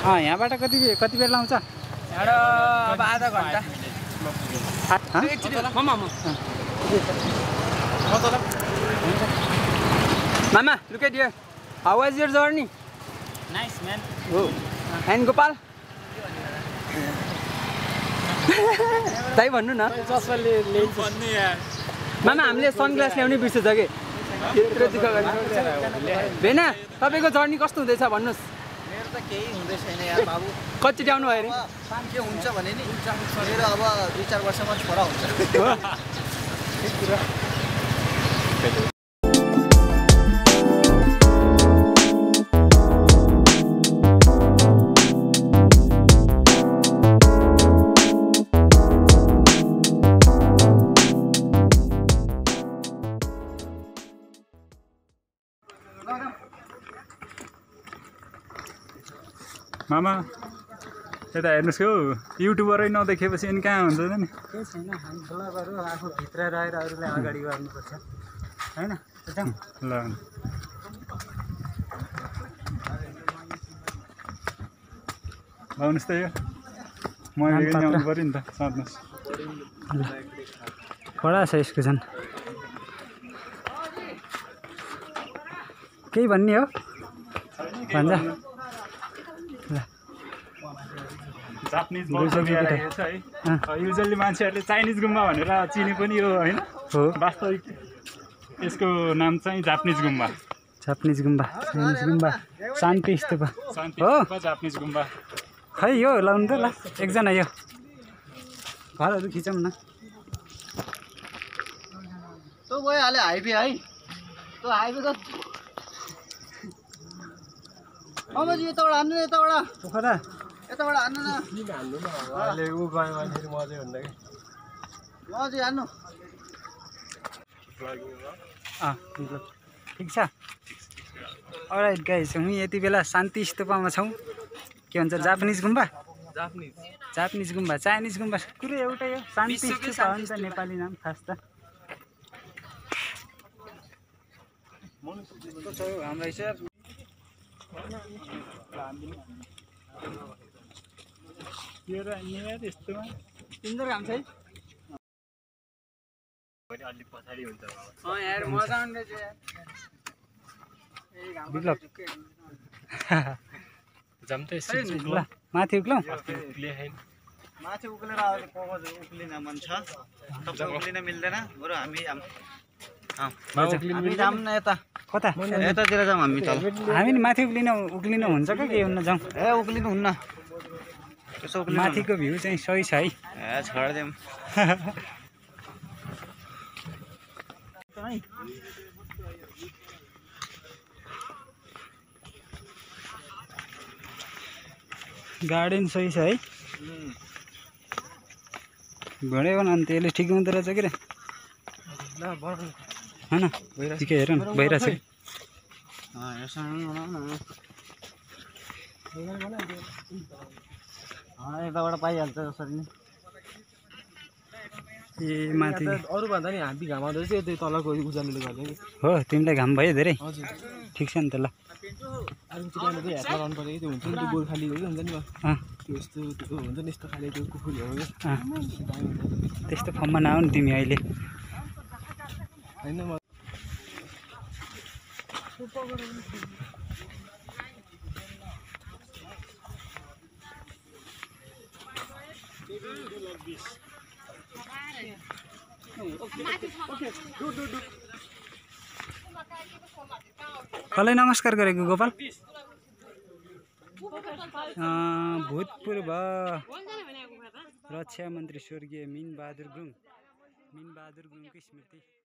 यहाँबाट कति बेर लाउँछ? अब आधा घन्टा। Mama, look at here. How was your journey? Nice, man. Oh. And Gopal? ताई भन्नु न। मामा हामीले सनग्लास ल्याउनै बिर्सेछ के? यत्रो दुःख गर्नु। भेना, तपाईको जर्नी कस्तो हुँदैछ भन्नुस्? मेरो त केही हुँदै छैन यार बाबु। कति आउनु भयो रे? के हुन्छ भने नि मेरो अब 2-4 वर्षमा छोरा हुन्छ। ठीक कुरा। मामा यता हेर्नुहोस् हौ युट्युबरै नदेखेपछि अनि कहाँ हुन्छ नि? केही छैन, हामी ब्लगहरू आफू भित्र रहेर अरूलाई अगाडि गर्नुपर्छ हैन? ल आउनुहोस् त यो मैले पनि आउनु पऱ्यो नि त साथ्नुहोस्। कडा छ यसको झन्। केही भन्ने हो भन्छ? जापानिज बौद्ध विहार रहेछ है। युजली मान्छेहरूले चाइनिज गुम्बा भनेर चिने पनि हो होइन? हो। वास्तविक यसको नाम चाहिँ जापानिज गुम्बा। जापानिज गुम्बा, चाइनिज गुम्बा, शान्ति स्तूप शान्ति हो। स्तूप जापानिज गुम्बा। खै यो लाउनु त ल एकजना यो घरहरू खिचौँ न। तो गइहाल्यो हाइवे है। त्यो हाइवे त अमजी यताबाट हान्नु न यताबाट। पोखरा यताबाट हान्नु न। अहिले उ गयो भने फेरि मजै हुन्छ कि। मजी हान्नु। ठिक छ। अलराइट गाइस, हामी यति बेला शान्ति स्तूपमा छौँ। के भन्छ? जापानिज गुम्बा, जापानिज गुम्बा, चाइनिज गुम्बा कुरो एउटै हो। शान्ति स्तूप हो नि त नेपाली नाम खास त। कस्तो छ हाम्रो हिसाब? यो र यहाँ त्यस्तोमा तिम्रो काम छ है? अलि पछाडि हुन्छ। यार मजा आउने रहेछ यार। बिप्लब जम्तै ल माथि उक्लौँ। माथि उक्लेर अहिले कोको उक्लिन मन छ। तपाईँ उक्लिन मिल्दैन। बरु हामी जाऊँ न यता। कता? यतातिर जाऊँ हामी तल। हामी नि माथि उक्लिनु हुन्छ क्या? के हुन्न जाउँ? ए उक्लिनु हुन्न। त्यसो उक्लिनु माथिको भ्यू चाहिँ सही छ है। ए छोडिदिउँ। गार्डन सही छ है। भड्यो भने अन्त यसले ठिक हुँदो रहेछ के रे? होइन ठिकै हेर न भइरहेछ कि? यताबाट पाइहाल्छ जसरी नै। ए माथि अरू भन्दा नि हामी घाम आउँदा चाहिँ त्यो तलको उज्यालोले गर्दा कि। हो तिमीलाई घाम भयो धेरै? हजुर। ठिक छ नि त ल। अरू चाहिँ त्यहाँ हेर्न लगाउनु पऱ्यो कि त्यो हुन्छ नि त्यो गोर्खालीको हुन्छ नि त्यो यस्तो त्यो हुन्छ नि यस्तो खाले त्यो कुकुरहरू क्या। त्यस्तो फर्ममा नआउ नि तिमी अहिले। होइन म कसलाई नमस्कार गरेको गोपाल? भूतपूर्व रक्षा मन्त्री स्वर्गीय मिन बहादुर गुरुङको स्मृति।